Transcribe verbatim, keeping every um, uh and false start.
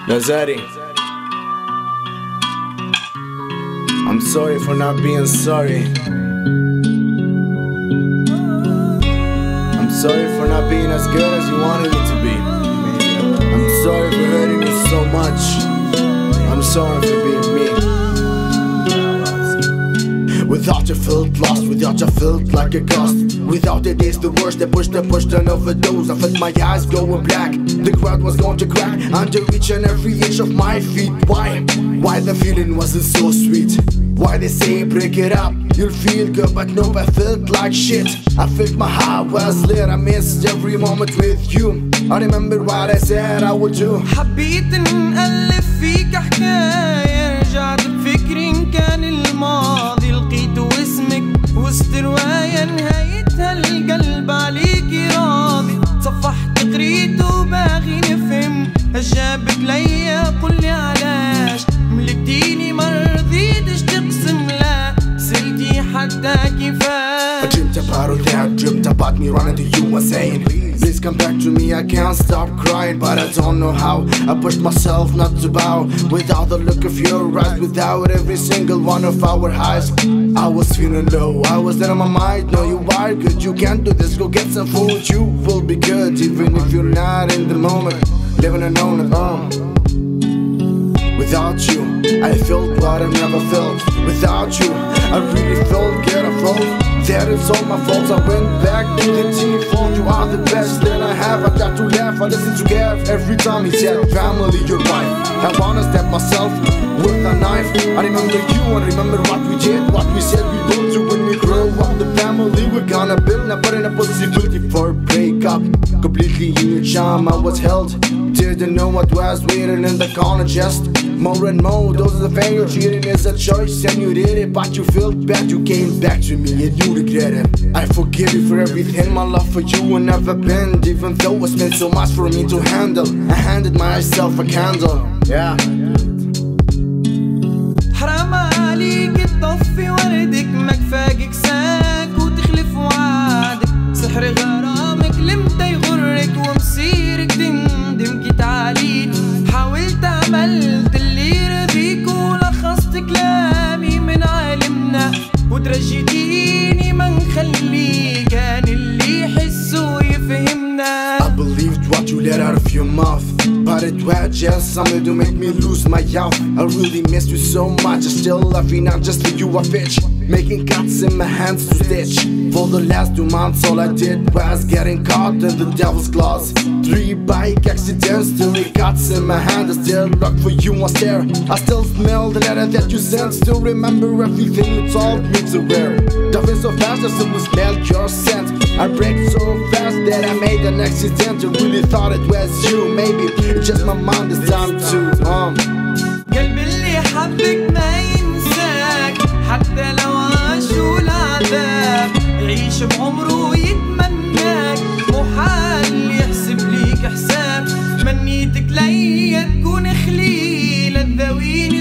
Nazari, I'm sorry for not being sorry. I'm sorry for not being as good as you wanted me to be. I'm sorry for hurting you so much. I'm sorry for being me. Without you felt lost, without you felt like a ghost. Without it is the worst, I pushed, I pushed an overdose. I felt my eyes going black, the crowd was going to crack under each and every inch of my feet. Why? Why the feeling wasn't so sweet? Why they say break it up, you'll feel good, but no, I felt like shit. I felt my heart was lit, I missed every moment with you. I remember what I said I would do. حبيت نألف فيك حكاية، رجعت بفكري إن كان الماضي لقيته اسمك وسط رواية نهايتها القلب عليكي راضي. صفحت قريته باغي نفهم هالجابك ليا قولي علاش ملكتيني مرضيتش تقسم لا سلتي حتى كفاش. I dreamt about all that, dreamt about me running to you and saying please come back to me, I can't stop crying, but I don't know how. I pushed myself not to bow, without the look of your eyes, without every single one of our highs. I was feeling low, I was dead on my mind. No, you are good, you can't do this, go get some food. You will be good, even if you're not in the moment, living alone at home. Without you, I felt what I never felt. Without you, I really felt good, I felt that it's all my fault. I went back to the default. You are the best that I have. I got to laugh, I listen to Gav every time he said family, your wife. I wanna stab myself with a knife. I remember you, I remember what we did, what we said we would do when we grow up. The family we're gonna build, never in a possibility for a breakup. Completely in your charm I was held, didn't know what was waiting in the corner. Just more and more, those are the fingers. Cheating is a choice and you did it, but you felt bad. You came back to me and you regret it. I forgive you for everything, my love for you will never bend. Even though it's meant so much for me to handle, I handed myself a candle. Yeah. حرام عليك تطفي وردك، ما كفاك ساك وتخلف وعدك. سحر غرامك لمتى يغرك ومسيرك تندم كي تعاليك. حاولت عملت اللي يرضيك ولخصت كلامي من عالمنا وترجيتيني ما نخلي كان اللي يحس ويفهمنا. I believed what you let out of your mouth, but it was just something to make me lose my youth. I really miss you so much, I still love you, not just for you I bitch. Making cuts in my hands to stitch. For the last two months all I did was getting caught in the devil's claws. Three bike accidents, three cuts in my hand. I still look for you on stare. I still smell the letter that you sent. Still remember everything you told me to wear. Diving so fast I still smell your scent. I break so fast that I made an accident. I really thought it was you. Maybe it's just my mind this time too. Um. قلبي اللي حبك ما ينساك حتى لو عاشوا العذاب. يعيش بعمره ويتمناك، محال يحسب ليك حساب. منيتك ليا تكون خليل تداويني